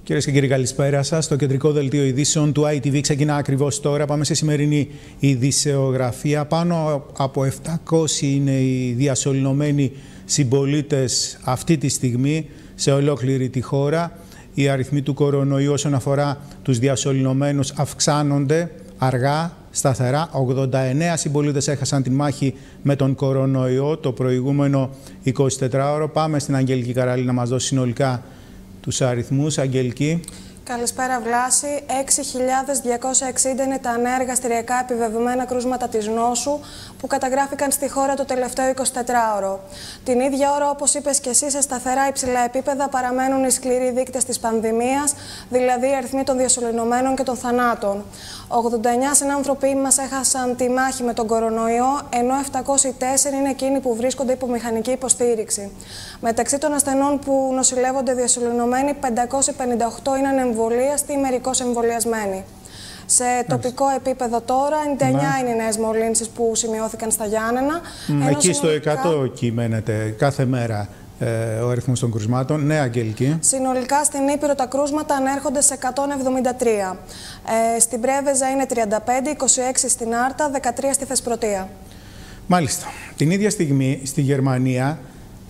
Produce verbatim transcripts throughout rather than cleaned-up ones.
Κυρίες και κύριοι, καλησπέρα σας. Το κεντρικό δελτίο ειδήσεων του άι τι βι ξεκινά ακριβώς τώρα. Πάμε σε σημερινή ειδησεογραφία. Πάνω από επτακόσιοι είναι οι διασωληνωμένοι συμπολίτες αυτή τη στιγμή σε ολόκληρη τη χώρα. Οι αριθμοί του κορονοϊού όσον αφορά τους διασωληνωμένους αυξάνονται αργά, σταθερά. ογδόντα εννέα συμπολίτες έχασαν τη μάχη με τον κορονοϊό το προηγούμενο εικοσιτετράωρο. Πάμε στην Αγγελική Καραλή να μας δώσει συνολικά τους αριθμούς. Αγγελική. Καλησπέρα Βλάση. έξι χιλιάδες διακόσια εξήντα είναι τα νέα εργαστηριακά επιβεβαιωμένα κρούσματα της νόσου που καταγράφηκαν στη χώρα το τελευταίο εικοσιτετράωρο. Την ίδια ώρα, όπως είπες και εσύ, σε σταθερά υψηλά επίπεδα παραμένουν οι σκληροί δείκτες της πανδημίας, δηλαδή οι αριθμοί των διασωληνωμένων και των θανάτων. ογδόντα εννέα συνάνθρωποι μας έχασαν τη μάχη με τον κορονοϊό, ενώ επτακόσιοι τέσσερις είναι εκείνοι που βρίσκονται υπό μηχανική υποστήριξη. Μεταξύ των ασθενών που νοσηλεύονται διασωληνωμένοι, πεντακόσιοι πενήντα οκτώ είναι ανεμβολίαστοι ή μερικώς εμβολιασμένοι. Σε τοπικό επίπεδο τώρα, ενενήντα εννέα ναι. είναι οι νέες μολύνσεις που σημειώθηκαν στα Γιάννενα. Mm, εκεί στο εκατό κυμαίνεται κάθε μέρα ε, ο αριθμός των κρουσμάτων. Ναι, Αγγελική. Συνολικά στην Ήπειρο τα κρούσματα ανέρχονται σε εκατόν εβδομήντα τρία. Ε, στην Πρέβεζα είναι τριάντα πέντε, είκοσι έξι στην Άρτα, δεκατρία στη Θεσπρωτεία. Μάλιστα. Την ίδια στιγμή στη Γερμανία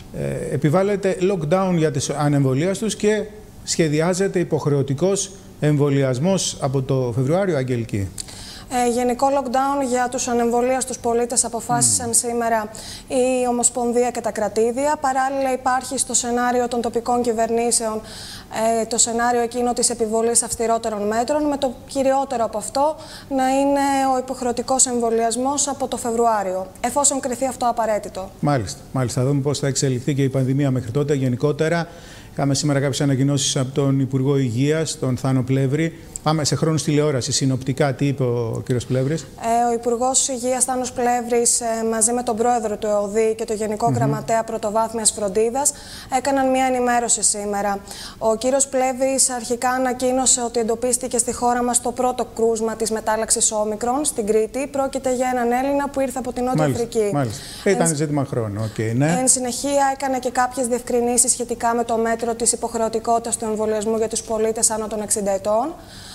ε, επιβάλλεται lockdown για τις ανεμβολίαστους και σχεδιάζεται υποχρεωτικός εμβολιασμός από το Φεβρουάριο, Αγγελική. Ε, γενικό lockdown για τους ανεμβολίαστους πολίτες αποφάσισαν mm. σήμερα η Ομοσπονδία και τα κρατήδια. Παράλληλα υπάρχει στο σενάριο των τοπικών κυβερνήσεων ε, το σενάριο εκείνο της επιβολής αυστηρότερων μέτρων, με το κυριότερο από αυτό να είναι ο υποχρεωτικός εμβολιασμός από το Φεβρουάριο, εφόσον κριθεί αυτό απαραίτητο. Μάλιστα. Μάλιστα. Θα δούμε πώς θα εξελιχθεί και η πανδημία μέχρι τότε γενικότερα. Είχαμε σήμερα κάποιες ανακοινώσεις από τον Υπουργό Υγείας, τον Θάνο Πλεύρη. Πάμε σε χρόνους τηλεόραση. Συνοπτικά, τι είπε ο κύριος Πλεύρης? Ε, ο Υπουργός Υγείας Θάνος Πλεύρης, ε, μαζί με τον πρόεδρο του ΕΟΔΗ και τον Γενικό mm-hmm. Γραμματέα Πρωτοβάθμιας Φροντίδας, έκαναν μια ενημέρωση σήμερα. Ο κύριος Πλεύρης αρχικά ανακοίνωσε ότι εντοπίστηκε στη χώρα μας το πρώτο κρούσμα της μετάλλαξης Όμικρον στην Κρήτη. Πρόκειται για έναν Έλληνα που ήρθε από την Νότια μάλιστα, Αφρική. Μάλιστα. Εν, Ήταν ζήτημα χρόνου. Okay, ναι. Εν συνεχεία, έκανε και κάποιες διευκρινήσεις σχετικά με το μέτρο της υποχρεωτικότητας του εμβολιασμού για τους πολίτες άνω των εξήντα ετών.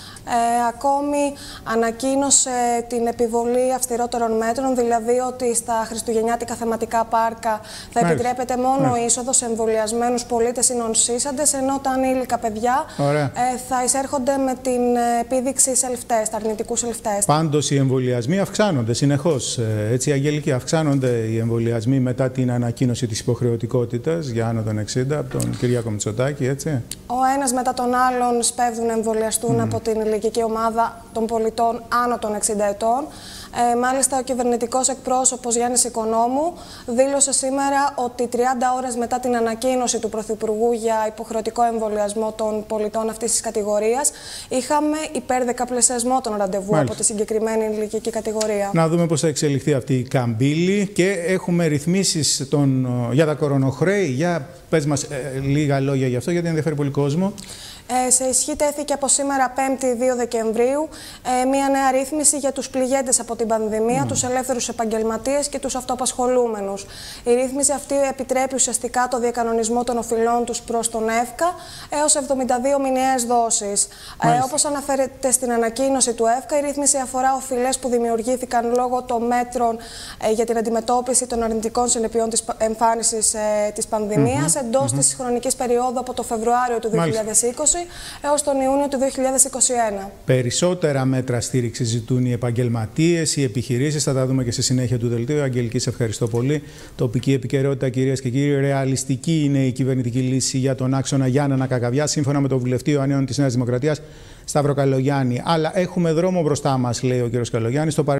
Ε, ακόμη ανακοίνωσε την επιβολή αυστηρότερων μέτρων, δηλαδή ότι στα χριστουγεννιάτικα θεματικά πάρκα θα Μάλιστα. επιτρέπεται μόνο Μάλιστα. είσοδο σε εμβολιασμένους πολίτες ή νοσήσαντες, ενώ τα ανήλικα παιδιά ε, θα εισέρχονται με την επίδειξη self-test, αρνητικού self-test. Πάντως οι εμβολιασμοί αυξάνονται συνεχώς. Έτσι, Αγγελική, αυξάνονται οι εμβολιασμοί μετά την ανακοίνωση της υποχρεωτικότητας για άνω των εξήντα από τον Κυριάκο Μητσοτάκη, έτσι. Ο ένας μετά τον άλλον σπέβδουν να εμβολιαστούν mm. από την ηλικική ομάδα των πολιτών άνω των εξήντα ετών. Ε, μάλιστα, ο κυβερνητικός εκπρόσωπος Γιάννης Οικονόμου δήλωσε σήμερα ότι τριάντα ώρες μετά την ανακοίνωση του Πρωθυπουργού για υποχρεωτικό εμβολιασμό των πολιτών αυτής της κατηγορίας, είχαμε υπερδεκαπλασιασμό των ραντεβού Μάλιστα. από τη συγκεκριμένη ηλικική κατηγορία. Να δούμε πώς θα εξελιχθεί αυτή η καμπύλη και έχουμε ρυθμίσεις τον, για τα κορονοχρέη. Για πες μας ε, λίγα λόγια γι' αυτό, γιατί ενδιαφέρει πολύ κόσμο. Ε, σε ισχύ τέθηκε από σήμερα πέμπτη δύο Δεκεμβρίου ε, μια νέα ρύθμιση για τους πληγέντες από την πανδημία, mm. τους ελεύθερους επαγγελματίες και τους αυτοαπασχολούμενους. Η ρύθμιση αυτή επιτρέπει ουσιαστικά το διακανονισμό των οφειλών τους προς τον ΕΦΚΑ έως εβδομήντα δύο μηνιαίες δόσεις. Ε, όπως αναφέρεται στην ανακοίνωση του ΕΦΚΑ, η ρύθμιση αφορά οφειλές που δημιουργήθηκαν λόγω των μέτρων ε, για την αντιμετώπιση των αρνητικών συνεπειών της εμφάνισης ε, της πανδημίας mm-hmm. εντός mm-hmm. της χρονικής περίοδου από το Φεβρουάριο του δύο χιλιάδες είκοσι έως τον Ιούνιο του δύο χιλιάδες είκοσι ένα. Περισσότερα μέτρα στήριξη ζητούν οι επαγγελματίες, οι επιχειρήσεις. Θα τα δούμε και στη συνέχεια του δελτίου. Αγγελική, σε ευχαριστώ πολύ. Τοπική επικαιρότητα, κυρίες και κύριοι. Ρεαλιστική είναι η κυβερνητική λύση για τον άξονα Γιάννενα Κακαβιά, σύμφωνα με τον βουλευτή Ιωαννίων της Νέας Δημοκρατίας, Σταύρο Καλογιάννη. Αλλά έχουμε δρόμο μπροστά μας, λέει ο κ. Καλογιάννης.